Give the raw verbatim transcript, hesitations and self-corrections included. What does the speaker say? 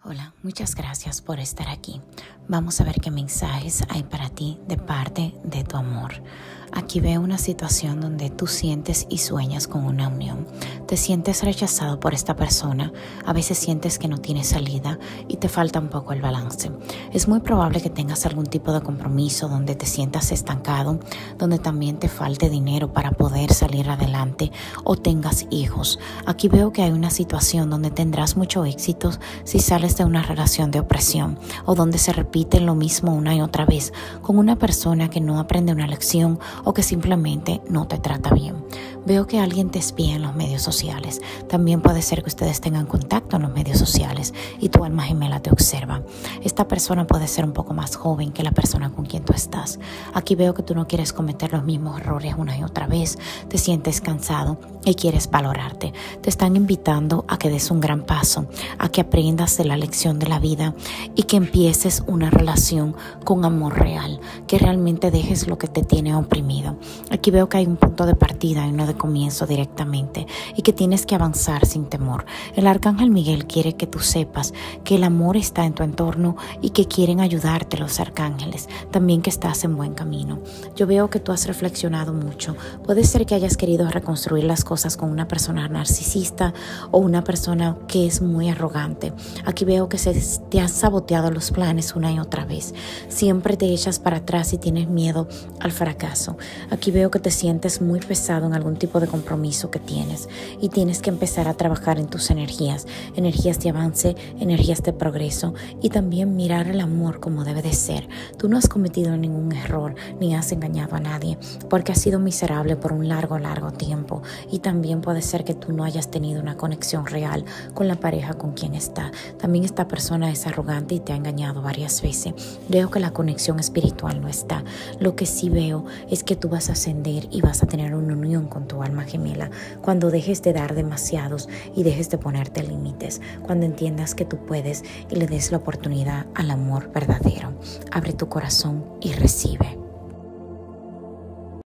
Hola, muchas gracias por estar aquí. Vamos a ver qué mensajes hay para ti de parte de tu amor. Aquí veo una situación donde tú sientes y sueñas con una unión. Te sientes rechazado por esta persona, a veces sientes que no tienes salida y te falta un poco el balance. Es muy probable que tengas algún tipo de compromiso donde te sientas estancado, donde también te falte dinero para poder salir adelante o tengas hijos. Aquí veo que hay una situación donde tendrás mucho éxito si sales de una relación de opresión o donde se repite lo mismo una y otra vez con una persona que no aprende una lección o que simplemente no te trata bien. Veo que alguien te espía en los medios sociales. También puede ser que ustedes tengan contacto en los medios sociales y tu alma gemela te observa. Esta persona puede ser un poco más joven que la persona con quien tú estás. Aquí veo que tú no quieres cometer los mismos errores una y otra vez. Te sientes cansado y quieres valorarte. Te están invitando a que des un gran paso, a que aprendas de la lección de la vida y que empieces una relación con amor real, que realmente dejes lo que te tiene oprimido. Aquí veo que hay un punto de partida y no de comienzo directamente y que tienes que avanzar sin temor. El arcángel Miguel quiere que tú sepas que el amor está en tu entorno y que quieren ayudarte los arcángeles, también que estás en buen camino. Yo veo que tú has reflexionado mucho. Puede ser que hayas querido reconstruir las cosas con una persona narcisista o una persona que es muy arrogante. Aquí veo que se te han saboteado los planes una y otra vez. Siempre te echas para atrás y tienes miedo al fracaso. Aquí veo que te sientes muy pesado en algún tipo de compromiso que tienes y tienes que empezar a trabajar en tus energías, energías de avance, energías de progreso y también mirar el amor como debe de ser. Tú no has cometido ningún error ni has engañado a nadie porque has sido miserable por un largo, largo tiempo y también puede ser que tú no hayas tenido una conexión real con la pareja con quien está. También esta persona es arrogante y te ha engañado varias veces. Veo que la conexión espiritual no está. Lo que sí veo es que tú vas a ascender y vas a tener una unión con tu alma gemela cuando dejes de dar demasiados y dejes de ponerte límites, cuando entiendas que tú puedes y le des la oportunidad al amor verdadero. Abre tu corazón y recibe.